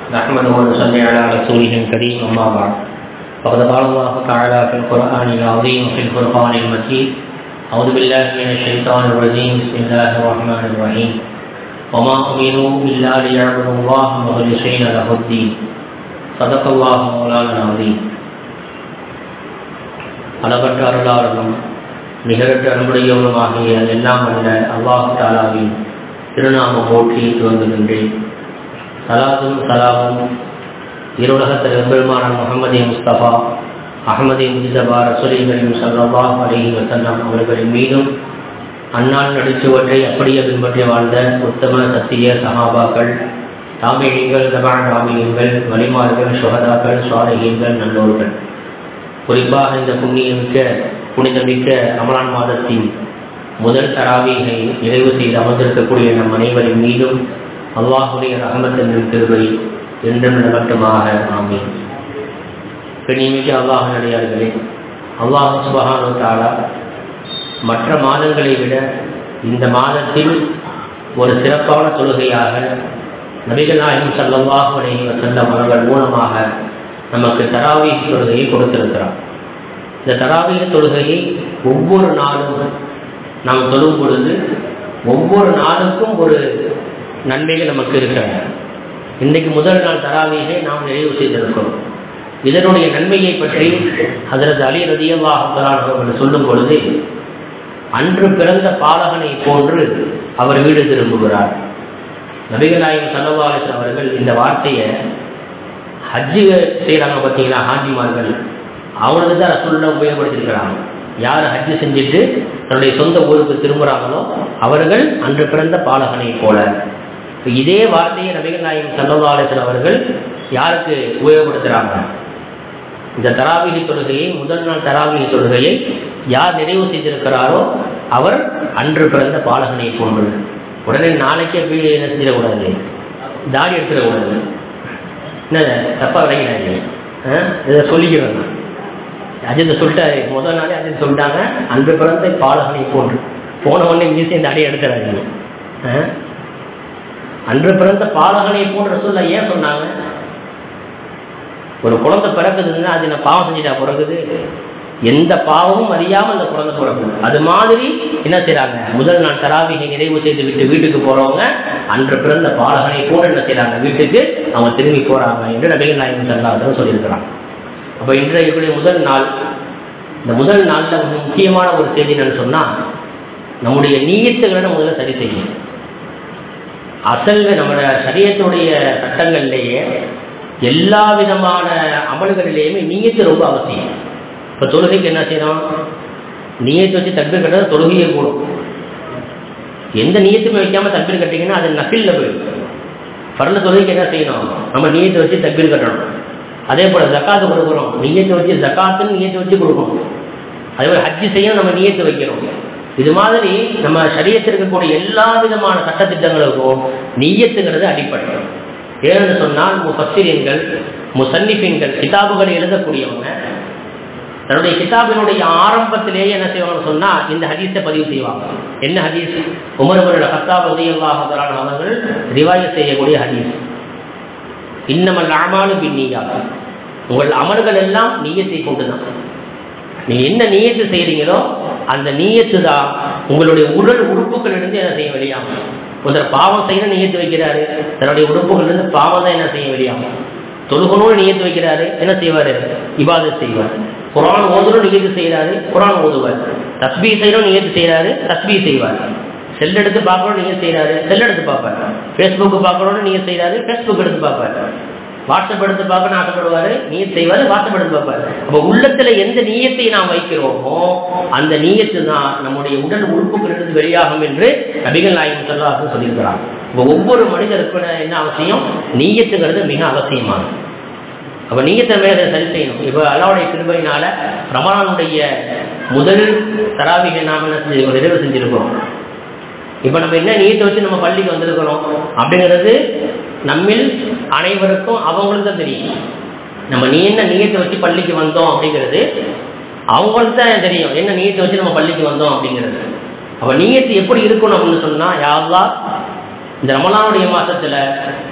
نحمده ونصلي على رسوله الكريم أما بعد فقد قال الله تعالى في القرآن العظيم وفي الفرقان المجيد أعوذ بالله من الشيطان الرجيم بسم الله الرحمن الرحيم وما أمروا إلا ليعبدوا الله مخلصين له الدين صدق الله مولانا العظيم. அளவற்ற அருளாளனும் நிகரற்ற அன்புடையவனுமாகிய எல்லாம் அல்ல அல்லாஹ் தஆலாவின் திருநாமம் போற்றி துவங்குகின்றேன். சலாத்தும் சலாமும் இருலகத்தில் பெருமான முஹம்மது முஸ்தபா அஹ்மது முஜ்தபா ரசூலுல்லாஹி ஸல்லல்லாஹு அலைஹி வஸல்லம் அவர்களின் மீதும் அன்னான் நடிச்சுவற்றை அப்படியே பின்பற்றி வாழ்ந்த உத்தம சத்திய சஹாபாக்கள், தாபிஈன்கள், தபா தாபிஈன்கள், வலிமார்கள், சுஹதாக்கள், சாலிஹீன்கள், நல்லோர்கள், குறிப்பாக இந்த புனிதமிக்க ரமலான் மாதத்தின் முதல் தராவீகை நிறைவு செய்து அமர்ந்திருக்கக்கூடிய நம் அனைவரின் மீதும் அல்லாஹுடைய ரஹ்மத்தின் கிருபை என்றும் நிலவட்டுமாக. ஆமீன். கண்ணியமிக்க அல்லாஹ் நடிகார்களே, அல்லாஹ் சுப்ஹானஹு வ தஆலா மற்ற மாதங்களை விட இந்த மாதத்தில் ஒரு சிறப்பான தொழுகையாக நபிகள் நாயகம் ஸல்லல்லாஹு அலைஹி வஸல்லம் அவர்கள் மூலமாக நமக்கு தராவீஹ் தொழுகையை கொடுத்திருக்கிறார். இந்த தராவீஹ் தொழுகையை ஒவ்வொரு நாளும் நாம் தொழும் பொழுது ஒவ்வொரு நாளுக்கும் ஒரு நன்மைகள் நமக்கு இருக்கிறது. இன்றைக்கு முதல் நாள் தராவீஹை நாம் நிறைவு செய்திருக்கிறோம். இதனுடைய நன்மையை பற்றி ஹஜ்ரத் அலி ரலியல்லாஹு தஆலா அவர்கள் சொல்லும் பொழுது, அன்று பிறந்த பாலகனை போன்று அவர் வீடு திரும்புகிறார். நபிகள் நாயகம் ஸல்லல்லாஹு அலைஹி வஸல்லம் அவர்கள் இந்த வார்த்தையை ஹஜ்ஜு செய்கிறாங்க பார்த்தீங்களா, ஹாஜிமார்கள், அவனுக்கு தான் ரசூலுல்லாஹ் உபயோகப்படுத்தியிருக்கிறாங்க. யார் ஹஜ்ஜு செஞ்சுட்டு தன்னுடைய சொந்த ஊருக்கு திரும்புகிறாங்களோ அவர்கள் அன்று பிறந்த பாலகனை போல. இதே வார்த்தையை நபிகள் நாயகம் ஸல்லல்லாஹு அலைஹி வஸல்லம் அவர்கள் யாருக்கு உபயோகப்படுத்துகிறாங்க? இந்த தராவீஹ் தொழுகையை, முதல் நாள் தராவீஹ் தொழுகையை யார் நிறைவு செய்திருக்கிறாரோ அவர் அன்று பிறந்த பாலகனை போன்று. உடனே நாளைக்கே வீடு என்ன செஞ்சிடக்கூடாது, தாடி எடுத்துடக்கூடாது. என்ன தப்பா விளையாடுங்க, இதை சொல்லிக்கிறேன். அஜித்தை சொல்லிட்டாரு, முதல் நாளே அஜித் சொல்லிட்டாங்க அன்று பிறந்த பாலகனை போன்று. போன உடனே மீசையும் தாடி எடுத்துறாங்க. அன்று பிறந்த பாலகனை போன்ற சொல்ல ஏன் சொன்னாங்க? ஒரு குழந்தை பிறக்குதுன்னா அது என்ன பாவம் செஞ்சுட்டா பிறகுது? எந்த பாவமும் அறியாமல் அந்த குழந்தை பிறக்குது. அது மாதிரி என்ன செய்யறாங்க, முதல் நாள் தராவீஹை நிறைவு செய்து விட்டு வீட்டுக்கு போறவங்க அன்று பிறந்த பாலகனை போன்று என்ன செய்யறாங்க, வீட்டுக்கு அவங்க திரும்பி போறாங்க என்று நபிகள் நாயகம் ஸல்லல்லாஹு அலைஹி வஸல்லம் சொல்லியிருக்கிறாங்க. அப்ப இன்றைய முதல் நாள், இந்த முதல் நாள்ல முக்கியமான ஒரு செய்தி என்னன்னு சொன்னா, நம்முடைய நீயத்துகளை முதல்ல சரி செய்யணும். அசல் நம்முடைய ஷரியத்துடைய சட்டங்கள்லேயே எல்லா விதமான அமல்களிலேயுமே நீயத்து ரொம்ப அவசியம். இப்போ தொழுகைக்கு என்ன செய்யணும், நீயத்தை வச்சு தக்பீர் கட்டுறது தொழுகையே கூடும். எந்த நீயத்துமே வைக்காம தக்பீர் கட்டிங்கன்னா அது நஃபில்ல போயிடும். ஃபர்ல தொழுகைக்கு என்ன செய்யணும், நம்ம நீயத்தை வச்சு தக்பீர் கட்டணும். அதே போல் ஜக்காத்து கொடுக்குறோம், நீயத்தை வச்சு ஜக்காத்துன்னு நீயத்தை வச்சு கொடுக்கணும். அதே போல் ஹஜ்ஜு செய்யணும், நம்ம நீயத்தை வைக்கிறோம். இது மாதிரி நம்ம ஷரியத்தில் இருக்கக்கூடிய எல்லா விதமான சட்டத்திட்டங்களுக்கும் நீயத்துங்கிறது அடிப்படை. ஏன்னு சொன்னால் முஃபஸ்ஸிரீன்கள், முஸன்னிஃபீன்கள், கிதாபுகளை எழுதக்கூடியவங்க தன்னுடைய கிதாபினுடைய ஆரம்பத்திலேயே என்ன செய்வாங்கன்னு சொன்னா இந்த ஹதீஸை பதிவு செய்வாங்க. என்ன ஹதீஸ்? உமர் இப்னு கத்தாப் ரலியல்லாஹு தஆலா அவர்கள் ரிவாயத் செய்யக்கூடிய ஹதீஸ். இன்னமல் அமாலு பின்னியாத், உங்கள் அமல்கள் எல்லாம் நீயத்தை கொண்டுதான். நீங்க என்ன நீயத்து செய்றீங்களோ அந்த நீயத்து தான் உங்களுடைய உடல் உறுப்புகளிலிருந்து என்ன செய்ய வெளியாகும். ஒருத்தர் பாவம் செய்ய நீயத்து வைக்கிறாரு, தன்னுடைய உறுப்புகளிலிருந்து பாவம் தான் என்ன செய்ய வெளியாகும். தொழுகணும்னு நீயத்து வைக்கிறாரு, என்ன செய்வாரு, இபாதத் செய்வார். குர்ஆன் ஓதணும் நீயத்து செய்யறாரு, குர்ஆன் ஓதுவார். தஸ்பீஹ் செய்யணும் நீயத்து செய்யறாரு, தஸ்பீஹ் செய்வார். செல் எடுத்து பார்க்கணும் நீயத்து செய்யறாரு, செல் எடுத்து பார்ப்பார். ஃபேஸ்புக் பார்க்கணும்னு நீயத்து செய்யறாரு, ஃபேஸ்புக் எடுத்து பார்ப்பார். வாட்ஸ்அப் எடுத்து பார்க்கணும்னு ஆசைப்படுவாரு, நீயத்து செய்வாரு, வாட்ஸ்அப் எடுத்து பார்ப்பாரு. அப்போ உள்ளத்துல எந்த நீயத்தை நாம் வைக்கிறோமோ அந்த நீயத்து தான் நம்முடைய உடல் உறுப்புகளிலிருந்து வெளியாகும் என்று நபிகள் நாயகம் ஸல்லல்லாஹு அலைஹி வஸல்லம் சொல்லியிருக்கிறாங்க. இப்போ ஒவ்வொரு மனிதருக்கும் என்ன அவசியம், நீயத்துங்கிறது மிக அவசியமானது. அப்போ நீயத்தை மேலே சரி செய்யணும். இப்போ அல்லாஹ்வுடைய கிருபையினால ரமலானுடைய முதல் தராவீஹை நாம் என்ன செஞ்சு நிறைவு செஞ்சிருக்கிறோம். இப்போ நம்ம என்ன நீயத்தை வச்சு நம்ம பள்ளிக்கு வந்திருக்கிறோம் அப்படிங்கிறது நம்மில் அனைவருக்கும் அவங்களுக்கு தான் தெரியும். நம்ம என்ன நீயத்தை வச்சு பள்ளிக்கு வந்தோம் அப்படிங்கிறது அவங்களுக்கு தான் தெரியும். என்ன நீயத்தை வச்சு நம்ம பள்ளிக்கு வந்தோம் அப்படிங்கிறது. அப்போ நீயத்து எப்படி இருக்கணும் அப்படின்னு சொன்னால், யா அல்லாஹ் இந்த ரமலானுடைய மாதத்தில்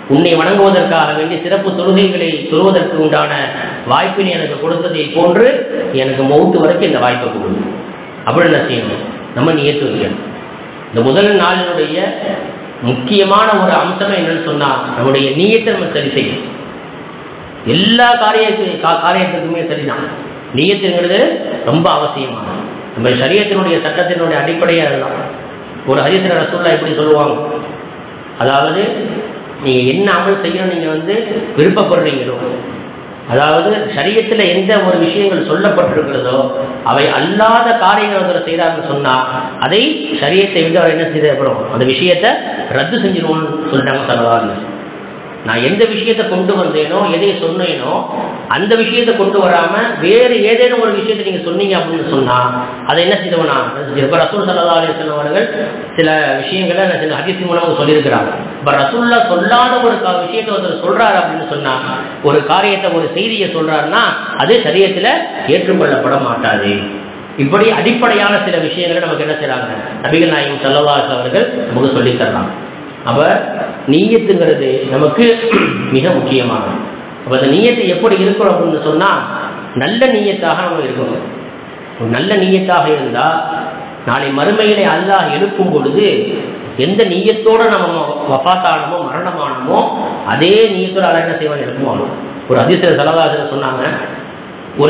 உன்னை வணங்குவதற்காக வேண்டி சிறப்பு தொழுகைகளை தொழுவதற்கு உண்டான வாய்ப்பினை எனக்கு கொடுத்ததை போன்று எனக்கு மௌத்து வரைக்கும் இந்த வாய்ப்பை கொடுக்கும். அப்படி என்ன செய்யணும்? நம்ம நியத்து வைக்கணும். இந்த முதல் நாளினுடைய முக்கியமான ஒரு அம்சமே என்னன்னு சொன்னா, நம்முடைய நியத்தை நம்ம சரி செய்யும். எல்லா காரியத்துக்குமே சரிதான். நியத்துங்கிறது ரொம்ப அவசியமான நம்ம ஷரியத்தினுடைய சட்டத்தினுடைய அடிப்படையாக இருக்கலாம். ஒரு ஹதீஸ்ல ரசூலுல்லாஹ் எப்படி சொல்லுவாங்க, அதாவது நீங்க என்ன அமல் செய்யணும் நீங்க விருப்பப்படுறீங்களோ, அதாவது ஷரியத்துல எந்த ஒரு விஷயங்கள் சொல்லப்பட்டிருக்கிறதோ அவை அல்லாத காரியங்கள் செய்யறாங்கன்னு சொன்னா அதை ஷரியத்தை விட்டு அவர் என்ன செய்யப்படும், அந்த விஷயத்தை ரத்து செஞ்சிருவோம்னு சொல்லிட்டாங்க ஸல்லல்லாஹு அலைஹி வஸல்லம். நான் எந்த விஷயத்தை கொண்டு வந்தேனோ எதை சொன்னேனோ அந்த விஷயத்தை கொண்டு வராம வேறு ஏதேனும் ஒரு விஷயத்தை நீங்க சொன்னீங்க அப்படின்னு சொன்னா அதை என்ன செய்தவனா இப்ப ரசூல் ஸல்லல்லாஹு அலைஹி வஸல்லம் அவர்கள் சில விஷயங்களை சில ஹதீஸ் மூலமாக சொல்லியிருக்கிறாங்க. இப்ப ரசூலுல்லாஹ் சொல்லாத ஒரு விஷயத்தை ஒருத்தர் சொல்றாரு அப்படின்னு சொன்னா, ஒரு காரியத்தை ஒரு செய்தியை சொல்றாருன்னா அது ஷரியத்துல ஏற்றுக்கொள்ளப்பட மாட்டாது. இப்படி அடிப்படையான சில விஷயங்களை நமக்கு என்ன செய்யறாங்க நபிகள் நாயகம் ஸல்லல்லாஹு அலைஹி அவர்கள் நமக்கு சொல்லித் தர்றாங்க. அப்ப நீயத்துங்கிறது நமக்கு மிக முக்கியமானது. அப்ப அந்த நீயத்தை எப்படி இருக்கணும் அப்படின்னு சொன்னா, நல்ல நீயத்தாக நம்ம இருக்கணும். நல்ல நீயத்தாக இருந்தா நாளை மறுமையிலே அல்லாஹ் எழுப்பும் பொழுது எந்த நீயத்தோட நம்ம வஃபாத்தானமோ மரணமானமோ அதே நீயத்தோட அல்லாஹ் என்ன செய்வான், எழுப்புவாங்க. ஒரு ஹதீஸ்ல ஸல்லல்லாஹு அலைஹி சொன்னாங்க, ஒரு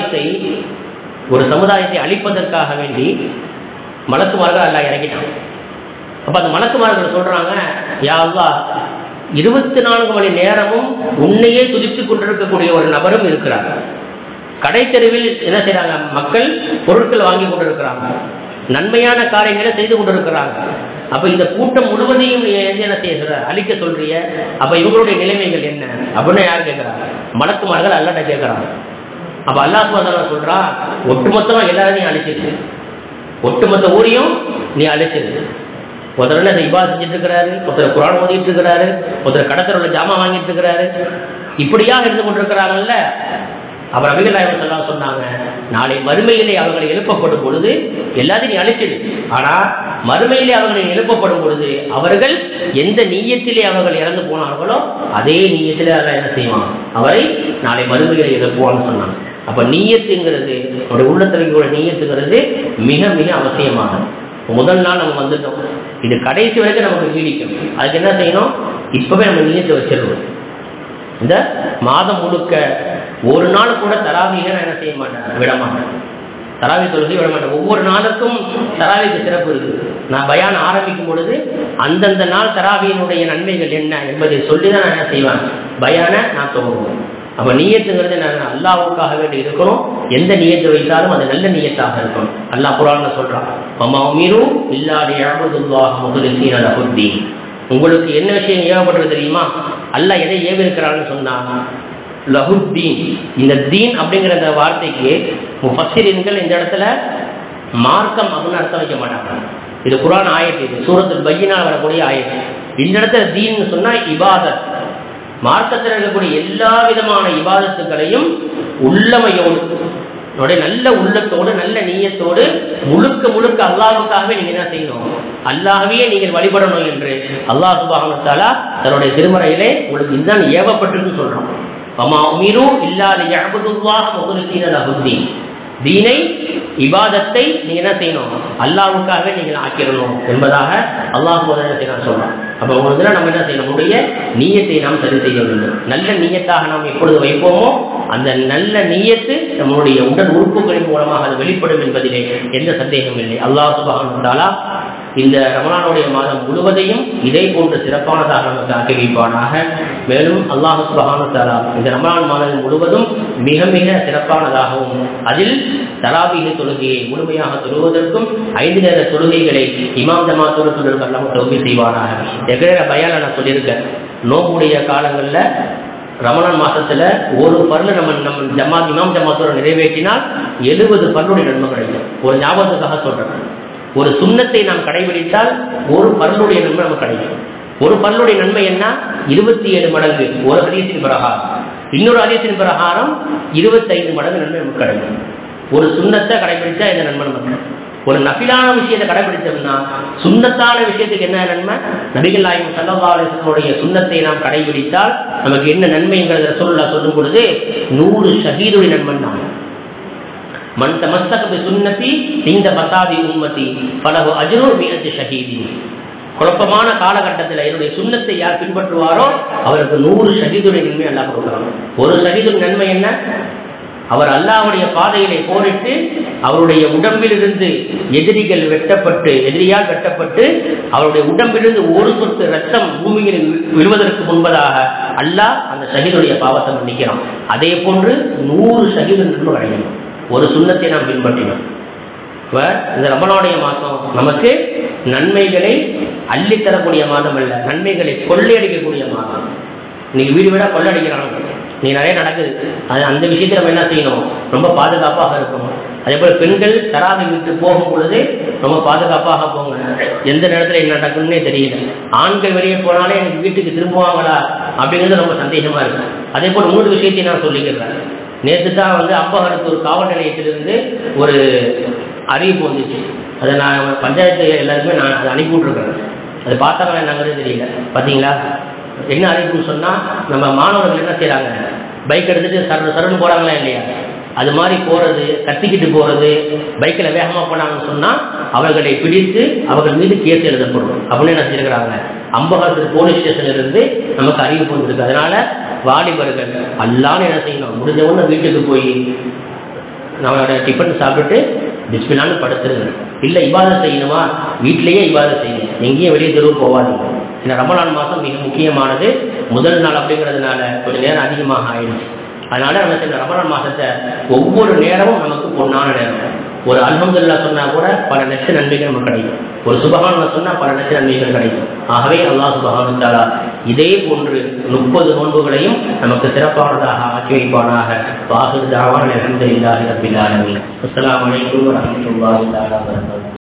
சமுதாயத்தை அழிப்பதற்காக வேண்டி மலக்குமார்கள் அல்லாஹ் இறங்கிட்டாங்க. அப்ப அந்த மலக்குமார்கள் சொல்றாங்க, யா அல்லாஹ் 24 மணி நேரமும் உன்னையே துதித்துக் கொண்டிருக்கக்கூடிய ஒரு நபரும் இருக்கிறாங்க. கடைத்தெருவில் என்ன செய்யறாங்க, மக்கள் பொருட்கள் வாங்கி கொண்டிருக்கிறாங்க, நன்மையான காரியங்களை செய்து கொண்டிருக்கிறாங்க. அப்ப இந்த கூட்டம் முழுவதையும் என்ன செய்ய அழிக்க சொல்றிய, அப்ப இவங்களுடைய நிலைமைகள் என்ன அப்படின்னு யார் கேட்கிறாங்க? மலக்குமார்கள் அல்லாஹ்ட்ட கேட்கிறாங்க. அப்ப அல்லாஹ் சுப்ஹானஹு வ தஆலா சொல்றா, ஒட்டுமொத்தமா எல்லாரையும் அழிச்சிரு, ஒட்டுமொத்த ஊரையும் நீ அழிச்சிரு. ஒருத்தர் என்ன இபாதத் செஞ்சுட்டு இருக்கிறாரு, ஒருத்தர் குர்ஆன் ஓதிட்டு இருக்கிறாரு, ஒருத்தர் கடத்தரோட ஜாமான் வாங்கிட்டு இருக்கிறாரு, இப்படியா இருந்து கொண்டிருக்கிறாங்கல்ல. அவர் நபிகள் நாயகம் ஸல்லல்லாஹு அலைஹி சொன்னாங்க, நாளை மறுமையிலே அவர்களை எழுப்பப்படும் பொழுது எல்லாத்தையும் நீ அழிச்சிடு. ஆனா மறுமையிலே அவர்களை எழுப்பப்படும் பொழுது அவர்கள் எந்த நீயத்திலே அவர்கள் இறந்து போனார்களோ அதே நீயத்திலே அல்லாஹ் என்ன செய்வான், அவரை நாளை மறுமையிலே எழுப்புவான்னு சொன்னாங்க. அப்ப நீயத்துங்கிறது நம்முடைய உள்ளத்தில் நீயத்துங்கிறது மிக மிக அவசியமானது. முதல் நாள் நம்ம வந்துட்டோம், இது கடைசி வரைக்கும் நமக்கு நீடிக்கும். அதுக்கு என்ன செய்யணும், இப்பவே நம்ம நீயத்தை வச்சிடணும். இந்த மாதம் முழுக்க ஒரு நாள் கூட தராவியை என்ன செய்ய மாட்டேன், விட மாட்டேன். தராவி தொழுகை விட மாட்டேன். ஒவ்வொரு நாளுக்கும் தராவிக்கு சிறப்பு இருக்கு. நான் பயான் ஆரம்பிக்கும் பொழுது அந்தந்த நாள் தராவியினுடைய நன்மைகள் என்ன என்பதை சொல்லிதான் நான் என்ன செய்வேன், பயான நான் துவங்குவேன். அப்ப நீயத்துங்கிறது நான் அல்லாஹ்வுக்காக வேண்டி இருக்கணும். எந்த நீயத்தை வைத்தாலும் அது நல்ல நீயத்தாக இருக்கணும். அல்லாஹ் குர்ஆன்ல சொல்றான், வமா உமிரு இல்லா லியஅபுதுல்லாஹ முக்லிஸீன லஹுத்தீன். உங்களுக்கு என்ன விஷயம் ஏவப்படுறது தெரியுமா? அல்லாஹ் எதை ஏவிருக்கிறான்னு சொன்னா லஹுத்தீன். இந்த தீன் அப்படிங்கிற அந்த வார்த்தைக்கு முஃபஸ்ஸிரீன்கள் இந்த இடத்துல மார்க்கம் அப்படின்னு அர்த்தம் வைக்க மாட்டாங்க. இது குர்ஆன் ஆயத்து, இது சூரத்துல் பையினா வரக்கூடிய ஆயத்து. இந்த இடத்துல தீன் சொன்னா இபாதத், மார்க்கத்தில் இருக்கக்கூடிய எல்லா விதமான இபாதத்துகளையும் உள்ளமையோடு நல்ல உள்ளத்தோடு நல்ல நீயத்தோடு முழுக்க முழுக்க அல்லாஹ்வுக்காகவே நீங்க என்ன செய்யணும், அல்லாஹ்வையே நீங்கள் வழிபடணும் என்று அல்லாஹ் சுப்ஹானஹு வ தஆலா தன்னுடைய திருமறையிலே உங்களுக்கு இதுதான் ஏவப்பட்டிருக்கு சொல்றோம். வமா உமிரு இல்லா லியஅபுதுல்லாஹ முக்லிஸீன லஹுத்தீன். தீனை இபாதத்தை நீங்க என்ன செய்யணும், அல்லாஹ்வுக்காகவே நீங்கள் ஆக்கிடணும் என்பதாக அல்லாஹ் சொல்றோம். அப்ப உங்களுக்கு நம்ம என்ன செய்யணும், நம்முடைய நீயத்தை நாம் சரி செய்ய வேண்டும். நல்ல நீயத்தாக நாம் எப்பொழுது வைப்போமோ அந்த நல்ல நீயத்து நம்முடைய உடல் உறுப்புகளின் மூலமாக அது வெளிப்படும் என்பதிலே எந்த சந்தேகமும் இல்லை. அல்லாஹ் சுப்ஹானஹு வ தஆலா இந்த ரமலானுடைய மாதம் முழுவதையும் இதே போன்று சிறப்பானதாக நமக்கு ஆக்கி வைப்பானாக. மேலும் அல்லாஹ் சுப்ஹானஹு வ தஆலா இந்த ரமலான் மாதம் முழுவதும் மிக மிக சிறப்பானதாகவும் அதில் தராவீஹ் தொழுகையை முழுமையாக தொழுவதற்கும் 5 நேர தொழுகைகளை இமாம் ஜமாத்தோடு தொழுவதற்கு அல்லாஹ் தௌஃபீக் செய்வானாக. எதிர பயான்ல நான் சொல்லியிருக்கேன், நோம்புடைய காலங்களில் ரமலான் மாசத்துல ஒரு பர்ல நம்ம இமாம் ஜமாத்தோட நிறைவேற்றினால் 70 பர்லுடைய நன்மை கிடைக்கும். ஒரு ஞாபகத்துக்காக சொல்றேன், ஒரு சுன்னத்தை நாம் கடைபிடித்தால் ஒரு பர்லுடைய நன்மை நமக்கு கிடைக்கும். ஒரு பர்லுடைய நன்மை என்ன, 27 மடங்கு ஒரு ஹதீஸின் பிரகாரம், இன்னொரு ஹதீஸின் பிரகாரம் 25 மடங்கு நன்மை நமக்கு கிடைக்கும். ஒரு சுன்னத்தை கடைபிடிச்சா இந்த நன்மை நமக்கு. ஒரு நஃபிலான விஷயத்தை கடைபிடிச்சோம்னா சுன்னத்தான விஷயத்துக்கு என்ன நன்மை? நபிகள் நாயகம் ஸல்லல்லாஹு அலைஹி வஸல்லம் சுன்னத்தை நாம் கடைபிடித்தால் நமக்கு என்ன நன்மைங்கிறத ரசூலுல்லாஹ் சொல்லும் பொழுது 100 ஷஹீதுடைய நன்மை தான். மன் தமஸ்ஸக பி சுன்னதி இந்த பசாதி உம்மதி ஃபலஹு அஜ்ரு மிஅத்தி ஷஹீதி. குழப்பமான காலகட்டத்தில் என்னுடைய சுன்னத்தை யார் பின்பற்றுவாரோ அவருக்கு 100 ஷஹீதுடைய நன்மை அல்லாஹ் கொடுக்கிறான். ஒரு ஷஹீதுடைய நன்மை என்ன? அவர் அல்லாஹ்வுடைய பாதையிலே போரிட்டு அவருடைய உடம்பிலிருந்து எதிரியால் வெட்டப்பட்டு அவருடைய உடம்பிலிருந்து ஒரு சொட்டு ரத்தம் பூமியில் விழுவதற்கு முன்பதாக அல்லாஹ் அந்த ஷஹீதுடைய பாவத்தை மன்னிக்கிறான். அதே போன்று 100 ஷஹீது நன்மை கிடைக்கணும் ஒரு சுன்னத்தை நாம் பின்பற்றினோம். இந்த ரமலானுடைய மாதம் நமக்கு நன்மைகளை அள்ளித்தரக்கூடிய மாதம் அல்ல, நன்மைகளை கொள்ளையடிக்கக்கூடிய மாதம். இன்னைக்கு வீடு வீடாக கொள்ளையடிக்கிறாங்க, நீ நிறைய நடக்குது. அந்த விஷயத்தில் நம்ம என்ன செய்யணும்? ரொம்ப பாதுகாப்பாக இருக்கணும். அதே போல் பெண்கள் தராவி விட்டு போகும் பொழுது ரொம்ப பாதுகாப்பாக போங்க. எந்த நேரத்தில் என்ன நடக்கும்னே தெரியல. ஆண்கள் வெளியே போனாலே எனக்கு வீட்டுக்கு திரும்புவாங்களா அப்படிங்கிறது ரொம்ப சந்தேகமாக இருக்கு. அதே போல் 3 விஷயத்தை நான் சொல்லிக்கிறேன். நேற்று தான் அம்பகரத்து ஒரு காவல் நிலையத்திலிருந்து ஒரு அறிவிப்பு வந்துச்சு. அதை நான் பஞ்சாயத்து எல்லாருக்குமே நான் அதை அனுப்பி விட்ருக்கிறேன். அது பார்த்தாங்களா என்னங்கிறது தெரியல. பார்த்தீங்களா என்ன அறிவிப்புன்னு சொன்னால், நம்ம மாணவர்கள் என்ன செய்கிறாங்க, பைக் எடுத்துகிட்டு சரண்டு போகிறாங்களா இல்லையா? அது மாதிரி போகிறது, கத்திக்கிட்டு போகிறது, பைக்கில் வேகமாக போனாங்கன்னு சொன்னால் அவர்களை பிடித்து அவர்கள் மீது கேஸ் எழுதப்படும் அப்படின்னு என்ன செஞ்சுருக்கிறாங்க. அம்பகரத்து போலீஸ் ஸ்டேஷன்லேருந்து நமக்கு அறிவிப்பு வந்துருக்கு. அதனால் வாலிபர்கள் அல்லான்னு என்ன செய்யணும், முடிஞ்சவொன்னு வீட்டுக்கு போய் நம்மளோட டிஃபன் சாப்பிட்டுட்டு பிஸ்மில்லான்னு படுத்துருங்க. இல்லை இபாதத் செய்யணுமா, வீட்டிலேயே இபாதத் செய்யணும், எங்கேயும் வெளியே தெருவு போகாதீங்க. இந்த ரமலான் மாதம் மிக முக்கியமானது. முதல் நாள் அப்படிங்கிறதுனால கொஞ்சம் நேரம் அதிகமாக ஆயிடுச்சு. அதனால நம்ம இந்த ரமலான் மாதத்தை ஒவ்வொரு நேரமும் நமக்கு பொன்னான நேரம். ஒரு அல்ஹம்துலில்லாஹ் சொன்னா கூட பல லட்ச நன்மைகள் நமக்கு கிடைக்கும். ஒரு சுபஹானல்லாஹ் சொன்னா பல லட்ச நன்மைகள் கிடைக்கும். ஆகவே அல்லாஹ் சுப்ஹானஹு வ தஆலா இதே போன்று 30 நோன்புகளையும் நமக்கு சிறப்பானதாக ஆக்கி வைப்பானாக. வாஹிரு தஅவானா அல்ஹம்துலில்லாஹி ரப்பில் ஆலமீன். அஸ்ஸலாமு அலைக்கும் வரஹ்மத்துல்லாஹி வபரகாத்துஹு.